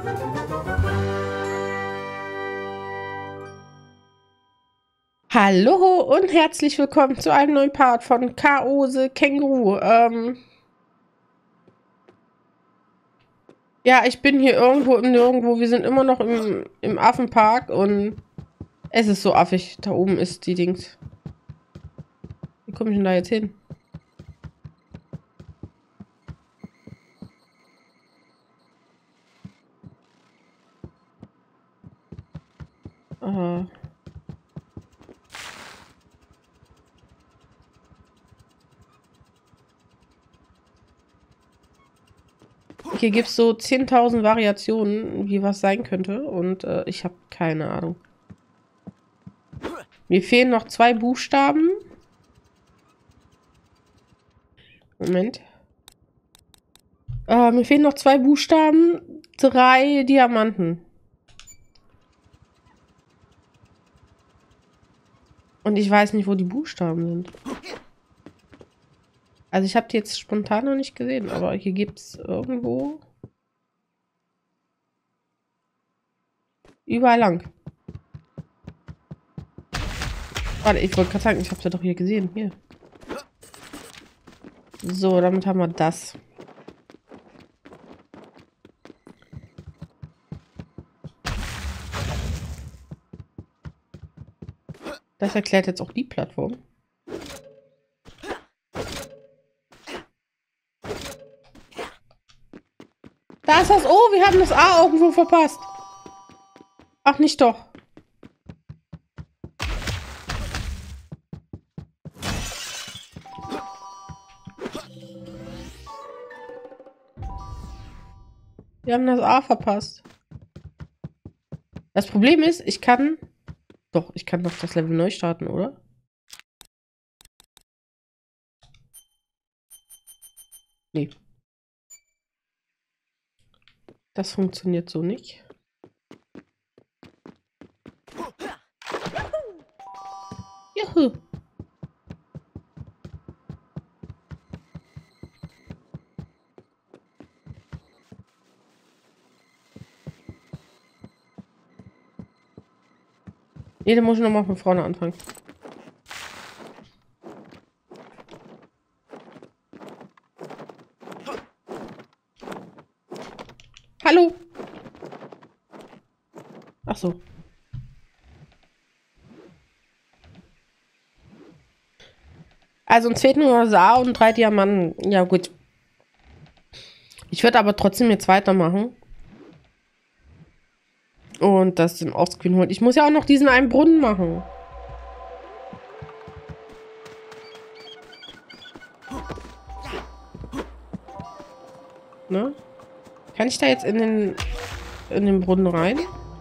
Hallo und herzlich willkommen zu einem neuen Part von K.O. the Känguru. Ja, ich bin hier irgendwo im Nirgendwo. Wir sind immer noch im Affenpark und es ist so affig. Da oben ist die Dings. Wie komme ich denn da jetzt hin? Äh. Hier gibt es so 10.000 Variationen, wie was sein könnte. Und ich habe keine Ahnung. Mir fehlen noch 2 Buchstaben. Moment. Mir fehlen noch 2 Buchstaben, 3 Diamanten. Und ich weiß nicht, wo die Buchstaben sind. Also ich habe die jetzt spontan noch nicht gesehen, aber hier gibt es irgendwo überall lang. Warte, ich wollte gerade sagen, ich habe sie doch hier gesehen. Hier. So, damit haben wir das. Das erklärt jetzt auch die Plattform. Da ist das O, wir haben das A irgendwo verpasst. Ach, nicht doch. Wir haben das A verpasst. Das Problem ist, ich kann... Doch, ich kann doch das Level neu starten, oder? Nee. Das funktioniert so nicht. Juhu. Nee, dann muss ich nochmal von vorne anfangen. Hallo. Ach so. Also ein zweiten USA und 3 Diamanten. Ja, gut. Ich würde aber trotzdem jetzt weitermachen. Und das den Offscreen holen. Ich muss ja auch noch diesen einen Brunnen machen. Ne? Kann ich da jetzt in den Brunnen rein?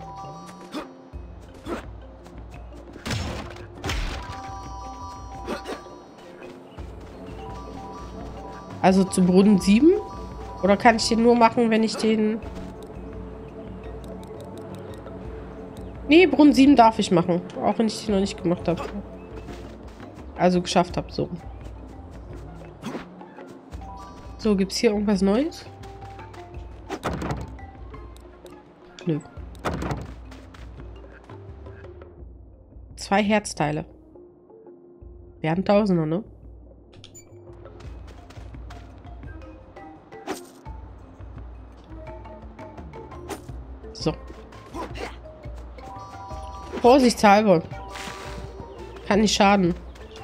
Also zu Brunnen 7? Oder kann ich den nur machen, wenn ich den... Nee, Brunnen 7 darf ich machen. Auch wenn ich den noch nicht gemacht habe. Also geschafft habe, so. So, gibt es hier irgendwas Neues? Nö. 2 Herzteile. Wären Tausender, ne? So. Vorsichtshalber. Kann nicht schaden.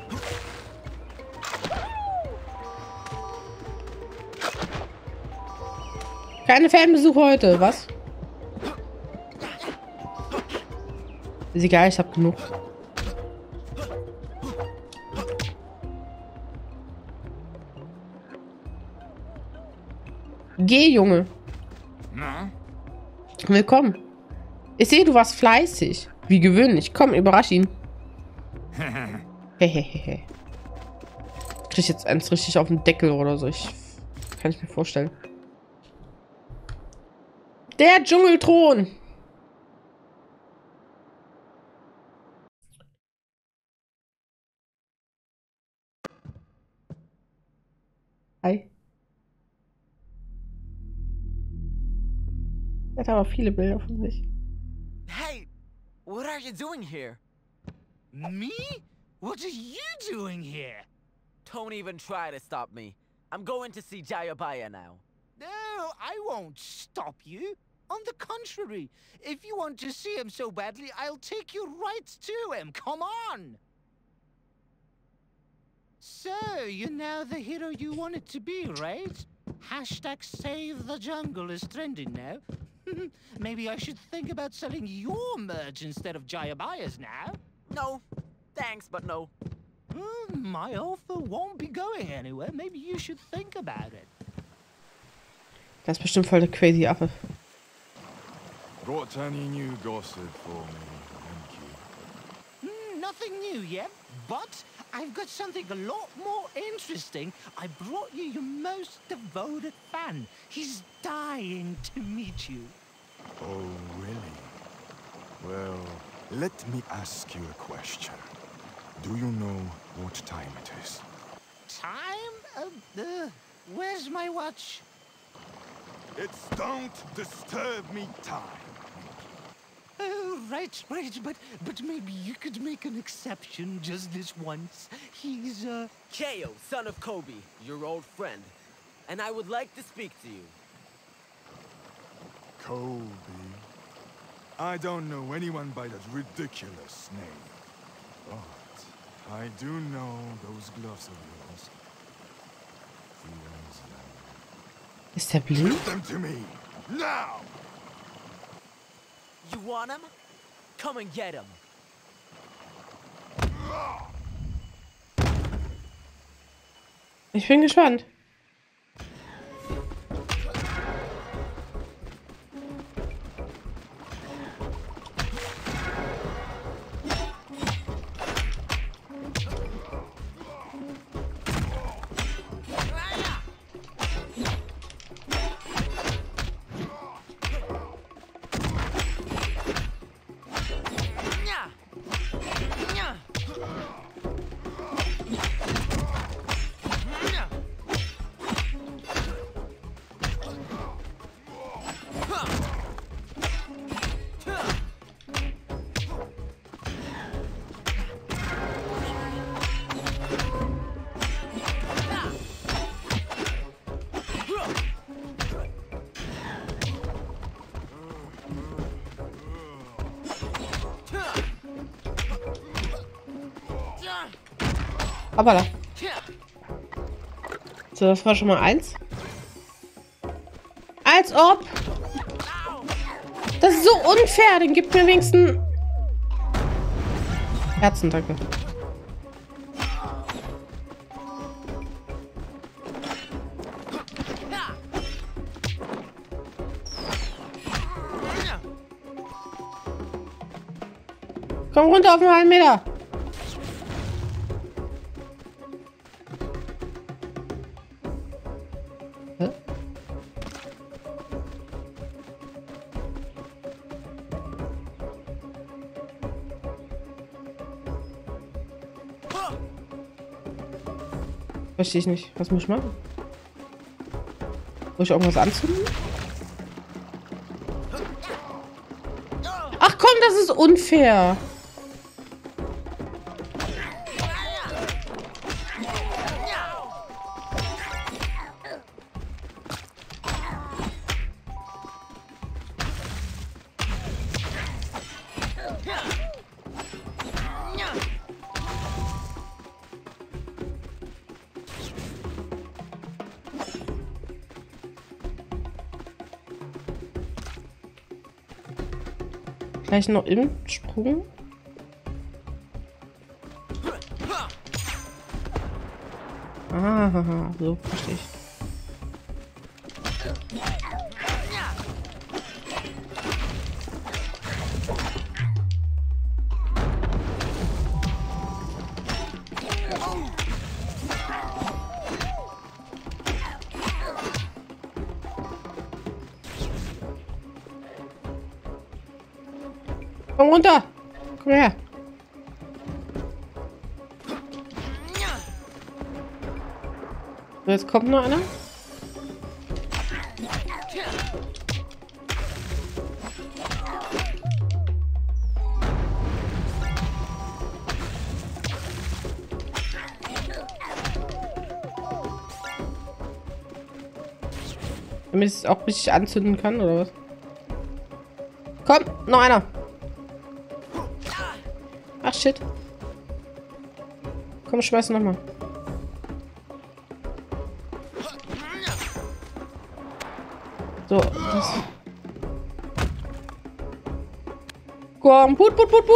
Keine Fanbesuche heute, was? Ist egal, ich hab genug. Geh, Junge. Na? Willkommen. Ich sehe, du warst fleißig. Wie gewöhnlich. Komm, überrasch ihn. Hehehe. Krieg ich jetzt eins richtig auf den Deckel oder so. Kann ich mir vorstellen. Der Dschungelthron. Hi. Er hat aber viele Bilder von sich. Hey, what are you doing here? Me? What are you doing here? Don't even try to stop me. I'm going to see Jayabaya now. No, I won't stop you. On the contrary, if you want to see him so badly, I'll take you right to him. Come on! So, you're now the hero you wanted to be, right? Hashtag Save the Jungle is trending now. Maybe I should think about selling your merch instead of Jayabaya's now. No, thanks, but no. My offer won't be going anywhere. Maybe you should think about it. Das ist bestimmt voll der crazy Affe. Got any new gossip for me? Thank you. Nothing new yet, but I've got something a lot more interesting. I brought you your most devoted fan. He's dying to meet you. Oh, really? Well, let me ask you a question. Do you know what time it is? Time? Where's my watch? It's don't disturb me time. Oh, right, but maybe you could make an exception just this once. He's, Keo, son of Kobe, your old friend. And I would like to speak to you. Kobe. I don't know anyone by that ridiculous name. But I do know those gloves of yours. Ist der blind? Give them to me, now! You want him? Come and get him. Ich bin gespannt. Aber da. So, das war schon mal eins. Als ob. Das ist so unfair. Den gibt mir wenigstens Herzen, danke. Komm runter auf den halben Meter. Hä? Verstehe ich nicht. Was muss ich machen? Muss ich irgendwas anzünden? Ach komm, das ist unfair. Gleich noch im Sprung. Ah, so verstehe ich. Komm runter! Komm her! So, jetzt kommt noch einer. Damit ich es auch richtig anzünden kann, oder was? Komm, noch einer. Ach, shit. Komm, schmeiß nochmal. So, das... Komm, put.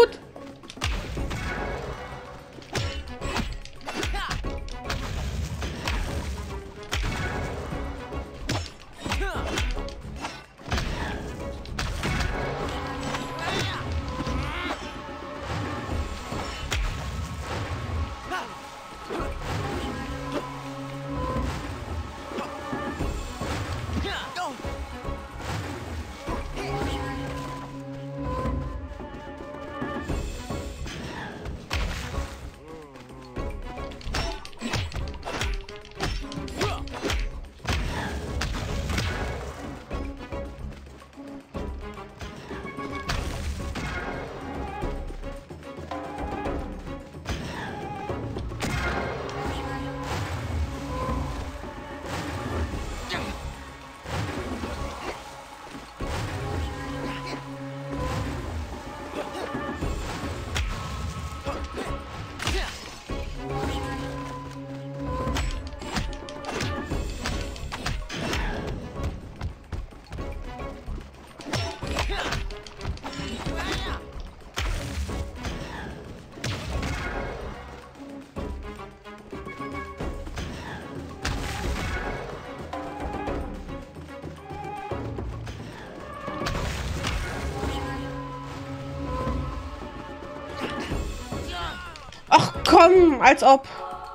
Ach komm, als ob.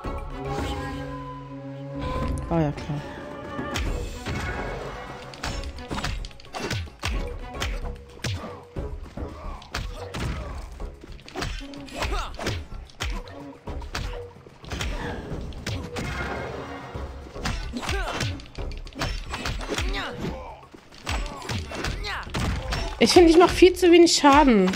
War ja klar. Ich finde, ich mache viel zu wenig Schaden.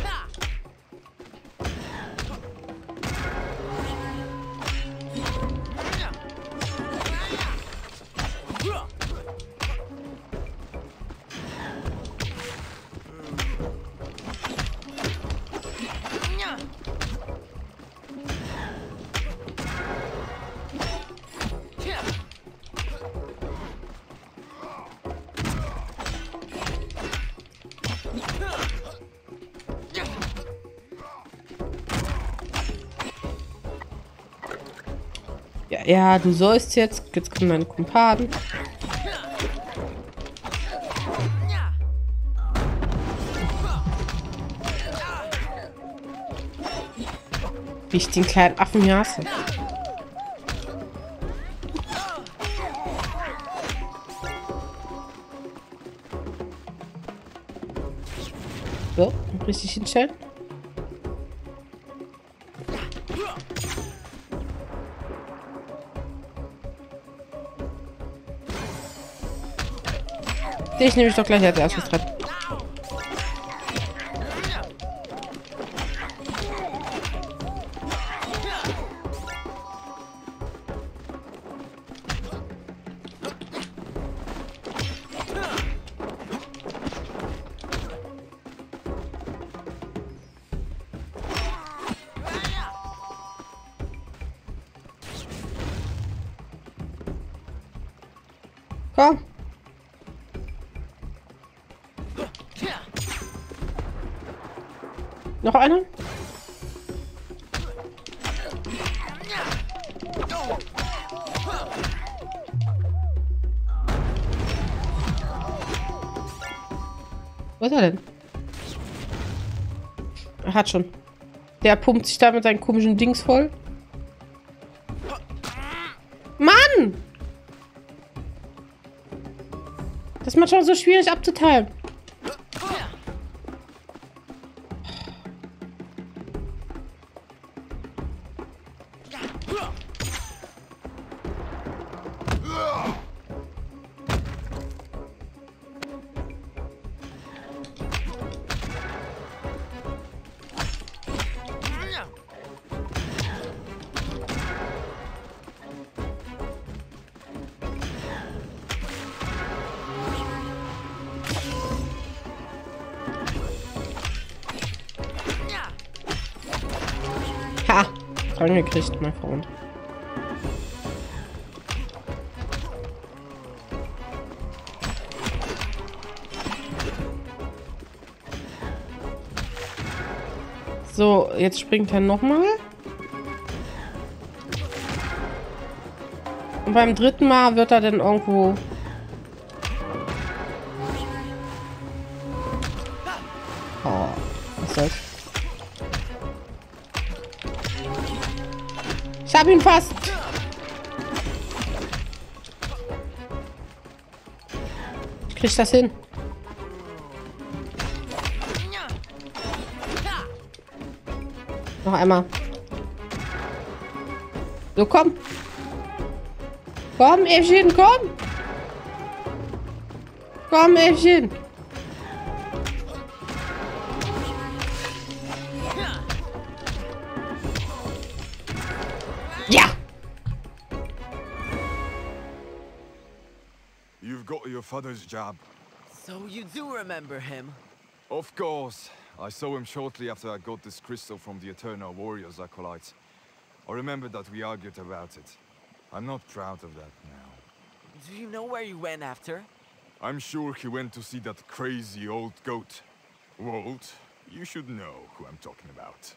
Ja, du sollst jetzt. Jetzt kommen deine Kumpanen. Wie ich den kleinen Affen hier hasse. So, richtig hinstellen. Ich nehme mich doch gleich als erstes dran. Komm. Noch einer? Wo ist er denn? Er hat schon. Der pumpt sich da mit seinen komischen Dings voll. Mann! Das ist manchmal so schwierig abzuteilen. dran gekriegt, mein Freund. So, jetzt springt er nochmal. Und beim dritten Mal wird er dann irgendwo... Oh, was soll's? Ich hab ihn fast! Ich krieg das hin. Noch einmal. So, komm. Komm, Äffchen, komm. Komm, Äffchen. Ja. You've got your father's job. So you do remember him? Of course. I saw him shortly after I got this crystal from the Eternal Warriors acolytes. I remember that we argued about it. I'm not proud of that now. Do you know where you went after? I'm sure he went to see that crazy old goat. Walt, you should know who I'm talking about.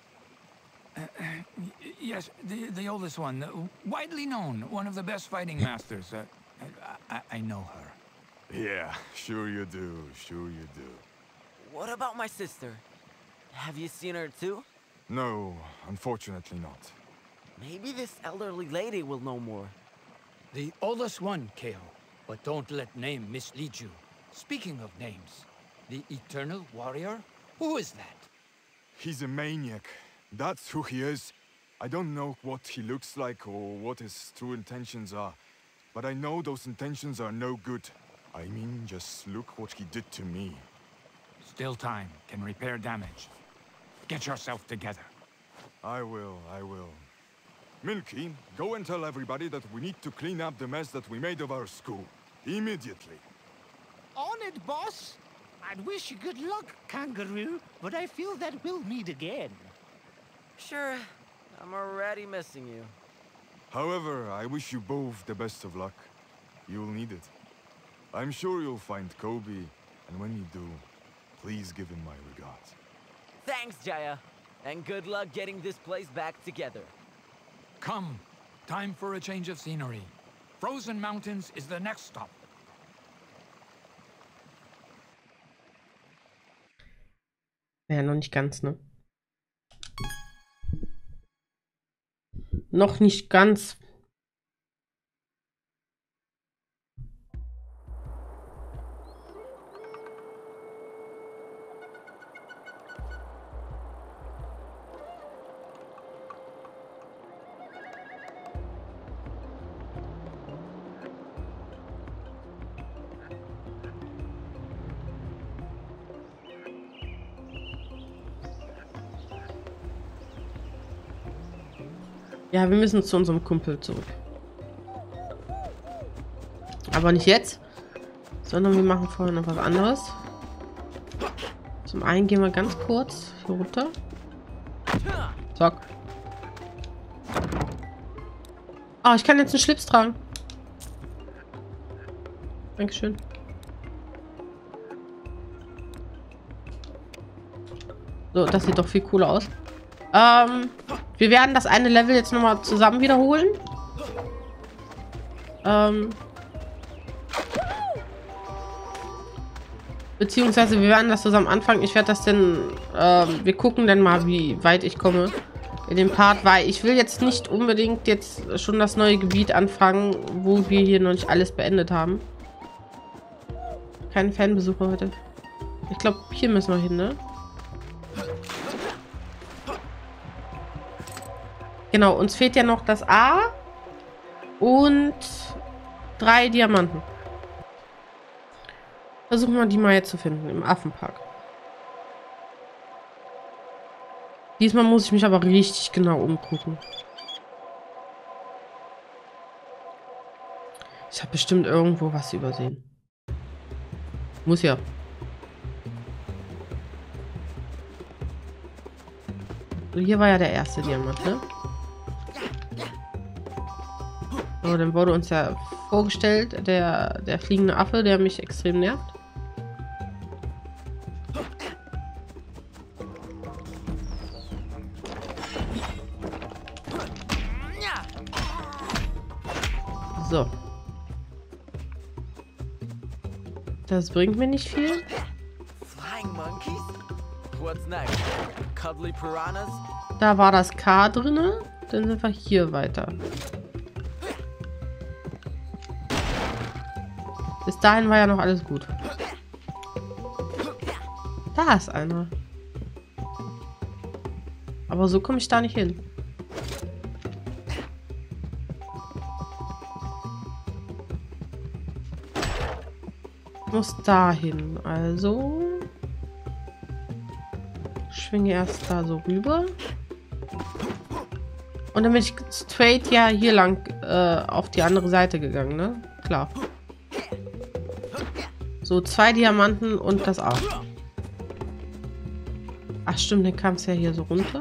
Yes, the oldest one. Widely known. One of the best fighting masters. I know her. Yeah, sure you do. Sure you do. What about my sister? Have you seen her too? No, unfortunately not. Maybe this elderly lady will know more. The oldest one, Keo. But don't let name mislead you. Speaking of names, the Eternal Warrior? Who is that? He's a maniac. That's who he is. I don't know what he looks like or what his true intentions are. But I know those intentions are no good. I mean, just look what he did to me. Still time can repair damage. Get yourself together. I will. Milky, go and tell everybody that we need to clean up the mess that we made of our school. Immediately. On it, boss. I'd wish you good luck, Kangaroo, but I feel that we'll meet again. Sure, I'm already missing you. However, I wish you both the best of luck. You'll need it. I'm sure you'll find Kobe, and when you do, please give him my regards. Thanks, Jaya. And good luck getting this place back together. Come. Time for a change of scenery. Frozen Mountains is the next stop. Ja, noch nicht ganz, ne? Noch nicht ganz. Ja, wir müssen zu unserem Kumpel zurück. Aber nicht jetzt, sondern wir machen vorher noch was anderes. Zum einen gehen wir ganz kurz hier runter. Zack. Oh, ich kann jetzt einen Schlips tragen. Dankeschön. So, das sieht doch viel cooler aus. Wir werden das eine Level jetzt nochmal zusammen wiederholen. Beziehungsweise wir werden das zusammen anfangen. Ich werde das denn... wir gucken dann mal, wie weit ich komme in dem Part, weil ich will jetzt nicht unbedingt jetzt schon das neue Gebiet anfangen, wo wir hier noch nicht alles beendet haben. Kein Fanbesucher heute. Ich glaube, hier müssen wir hin, ne? Genau, uns fehlt ja noch das A und 3 Diamanten. Versuchen wir die mal jetzt zu finden im Affenpark. Diesmal muss ich mich aber richtig genau umgucken. Ich habe bestimmt irgendwo was übersehen. Muss ja. Hier war ja der erste Diamant, ne? So, dann wurde uns ja vorgestellt, der fliegende Affe, der mich extrem nervt. So. Das bringt mir nicht viel. Flying monkeys? What's next? Cuddly piranhas? Da war das K drinne. Dann sind wir hier weiter. Bis dahin war ja noch alles gut. Da ist einer. Aber so komme ich da nicht hin. Ich muss dahin. Also schwinge erst da so rüber. Und dann bin ich straight ja hier lang auf die andere Seite gegangen, ne? Klar. So, 2 Diamanten und das A. Ach stimmt, dann kam es ja hier so runter.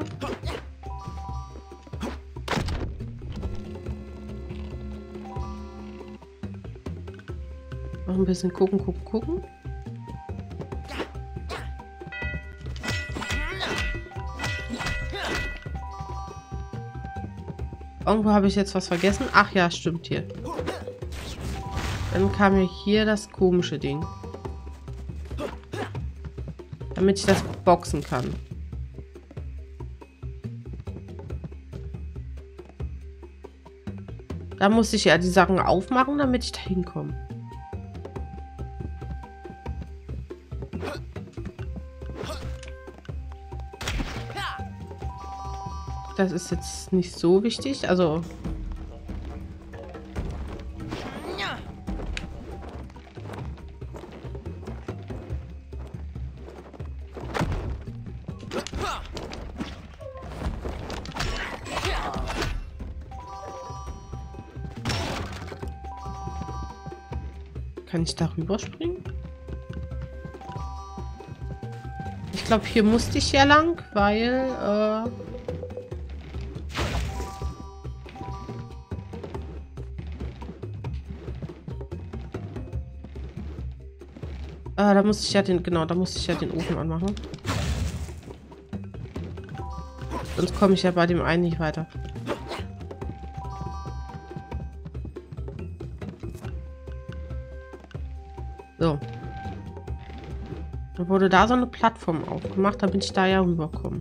Noch ein bisschen gucken. Irgendwo habe ich jetzt was vergessen. Ach ja, stimmt hier. Dann kam mir hier das komische Ding. Damit ich das boxen kann. Da muss ich ja die Sachen aufmachen, damit ich da hinkomme. Das ist jetzt nicht so wichtig. Also... Kann ich da rüberspringen? Ich glaube, hier musste ich ja lang, weil... da musste ich ja den... Genau, da musste ich ja den Ofen anmachen. Sonst komme ich ja bei dem einen nicht weiter. So. Dann wurde da so eine Plattform aufgemacht, damit ich da ja rüberkomme.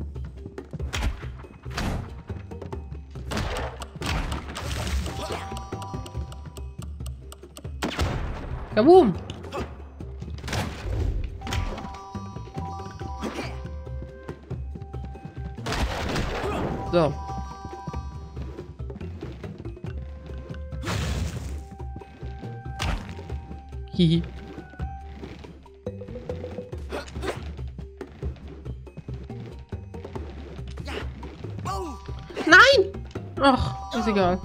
Kaboom! So. Hihi. Nein! Ach, ist egal.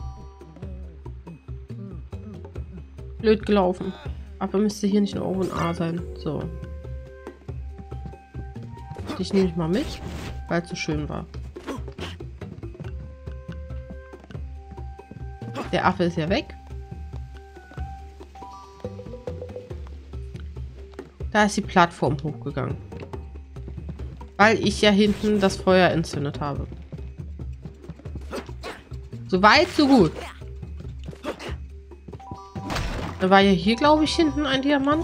Blöd gelaufen. Aber müsste hier nicht ein O und A sein. So. Dich nehme ich mal mit, weil es so schön war. Der Affe ist ja weg. Da ist die Plattform hochgegangen. Weil ich ja hinten das Feuer entzündet habe. So weit, so gut. Da war ja hier, glaube ich, hinten ein Diamant.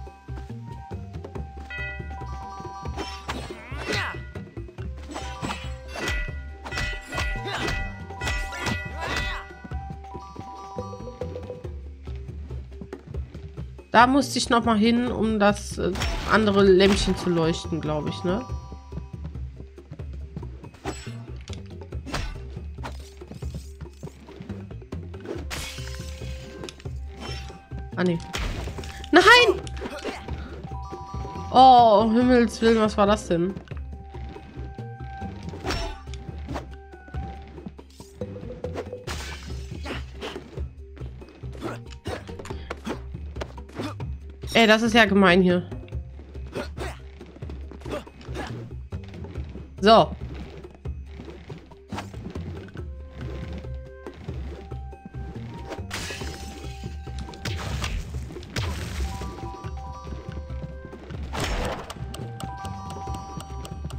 Da musste ich noch mal hin, um das andere Lämpchen zu leuchten, glaube ich, ne? Ah, ne. Nein! Oh, um Himmels Willen, was war das denn? Ey, das ist ja gemein hier. So.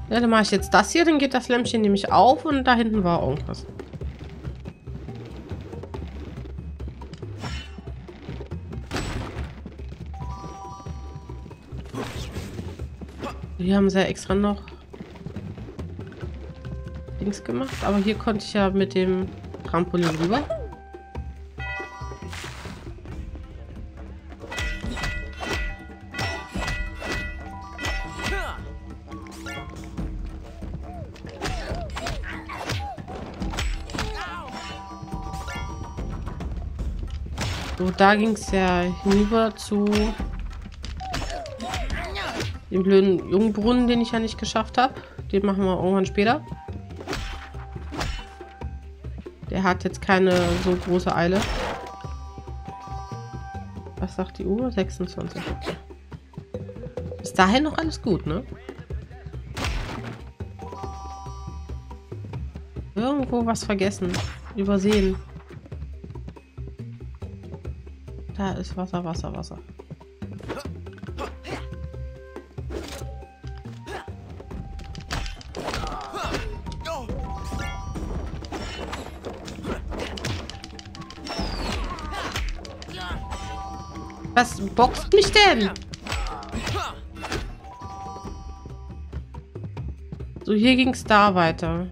Ja, dann mache ich jetzt das hier, dann geht das Lämpchen nämlich auf und da hinten war irgendwas. Hier haben sie ja extra noch Dings gemacht, aber hier konnte ich ja mit dem Trampolin rüber. So, da ging es ja hinüber zu dem blöden Jungbrunnen, den ich ja nicht geschafft habe. Den machen wir irgendwann später. Der hat jetzt keine so große Eile. Was sagt die Uhr? 26. Okay. Bis dahin noch alles gut, ne? Irgendwo was vergessen. Übersehen. Da ist Wasser, Wasser, Wasser. Was boxt mich denn? So, hier ging es da weiter.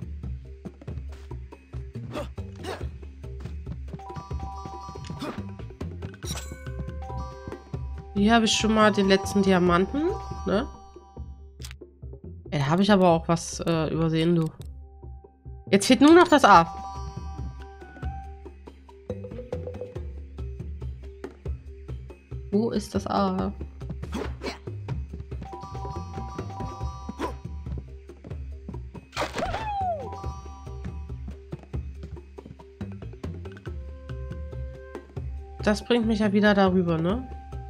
Hier habe ich schon mal den letzten Diamanten, ne? Ja, da habe ich aber auch was übersehen, du. Jetzt fehlt nur noch das A. Wo ist das A? Das bringt mich ja wieder darüber, ne?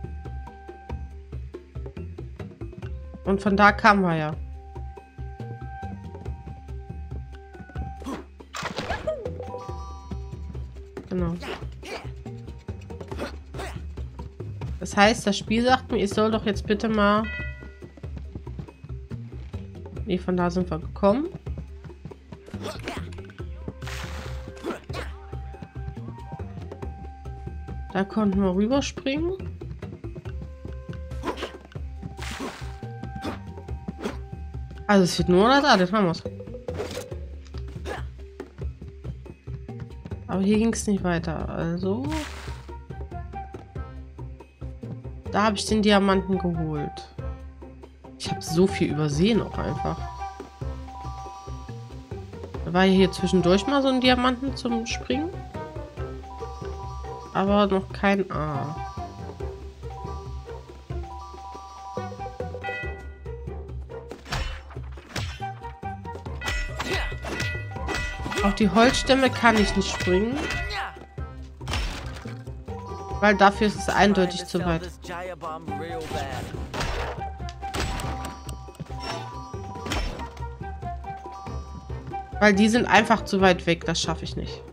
Und von da kamen wir ja. Genau. Das heißt, das Spiel sagt mir, ich soll doch jetzt bitte mal... Nee, von da sind wir gekommen. Da konnten wir rüberspringen. Also es wird nur das A, das haben wir's. Aber hier ging es nicht weiter. Also... Da habe ich den Diamanten geholt. Ich habe so viel übersehen auch einfach. Da war hier zwischendurch mal so ein Diamanten zum Springen. Aber noch kein A. Auf die Holzstämme kann ich nicht springen. Weil dafür ist es eindeutig zu weit. Weil die sind einfach zu weit weg. Das schaffe ich nicht.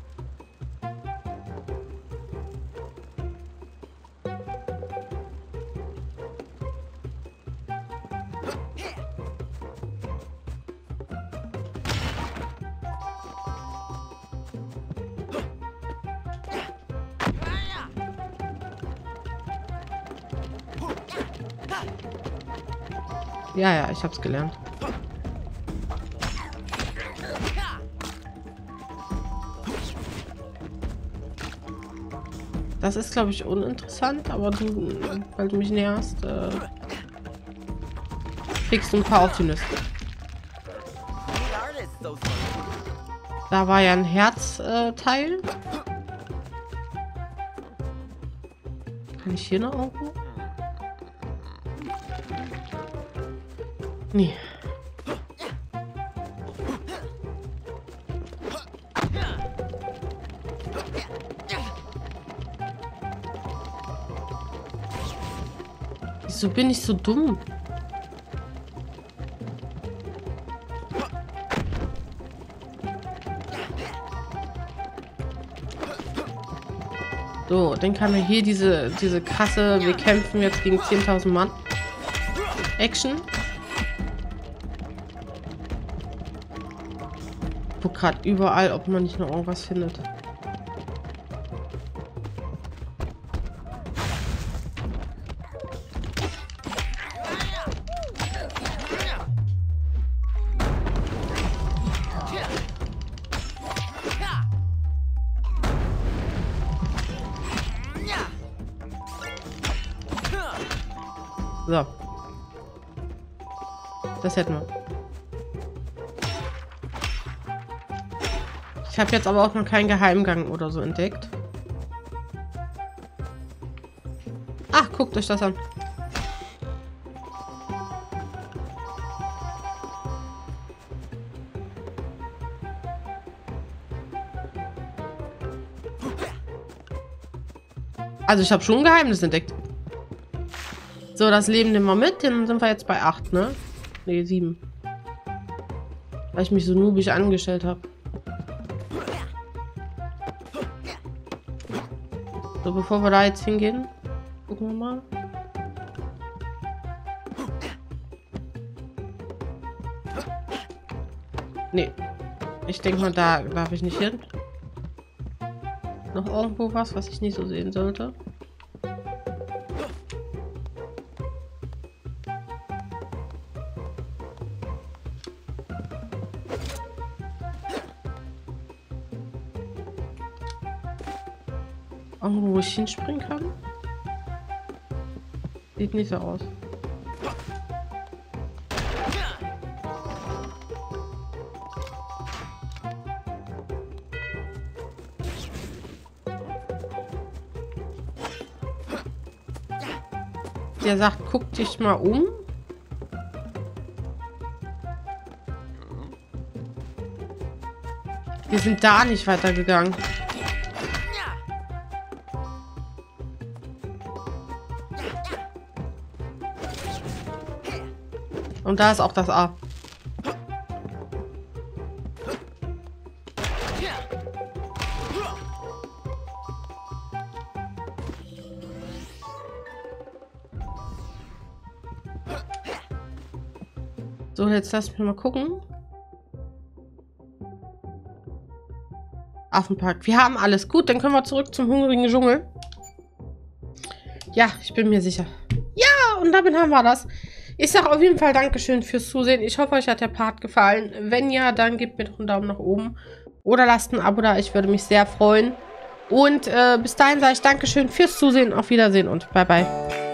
Ja, ja, ich hab's gelernt. Das ist, glaube ich, uninteressant, aber du, weil du mich näherst, kriegst du ein paar auf die Nüsse. Da war ja ein Herzteil. Kann ich hier noch irgendwo? Nee. Wieso bin ich so dumm? So, dann kann man hier diese krasse, wir kämpfen jetzt gegen 10.000 Mann Action. guck gerade überall, ob man nicht noch irgendwas findet. So. Das hätten wir. Ich habe jetzt aber auch noch keinen Geheimgang oder so entdeckt. Ach, guckt euch das an. Also ich habe schon ein Geheimnis entdeckt. So, das Leben nehmen wir mit. Dann sind wir jetzt bei 8, ne? Ne, 7. Weil ich mich so noobig angestellt habe. So, bevor wir da jetzt hingehen, gucken wir mal. Ne. Ich denke mal, da darf ich nicht hin. Noch irgendwo was ich nicht so sehen sollte. Irgendwo, wo ich hinspringen kann? Sieht nicht so aus. Der sagt, guck dich mal um. Wir sind da nicht weitergegangen. Und da ist auch das A. So, jetzt lass mich mal gucken. Affenpark. Wir haben alles. Gut, dann können wir zurück zum hungrigen Dschungel. Ja, ich bin mir sicher. Ja, und damit haben wir das. Ich sage auf jeden Fall Dankeschön fürs Zusehen. Ich hoffe, euch hat der Part gefallen. Wenn ja, dann gebt mir doch einen Daumen nach oben. Oder lasst ein Abo da. Ich würde mich sehr freuen. Und bis dahin sage ich Dankeschön fürs Zusehen. Auf Wiedersehen und bye bye.